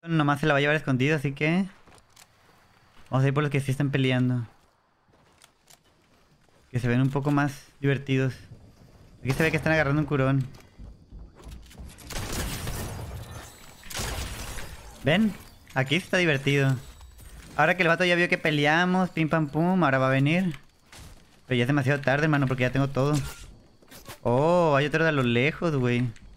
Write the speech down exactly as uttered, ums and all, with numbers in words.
Nomás se la va a llevar escondido, así que... Vamos a ir por los que sí están peleando. Que se ven un poco más divertidos. Aquí se ve que están agarrando un curón. ¿Ven? Aquí está divertido. Ahora que el vato ya vio que peleamos, pim pam pum, ahora va a venir. Pero ya es demasiado tarde, hermano, porque ya tengo todo. Oh, hay otro de a lo lejos, güey.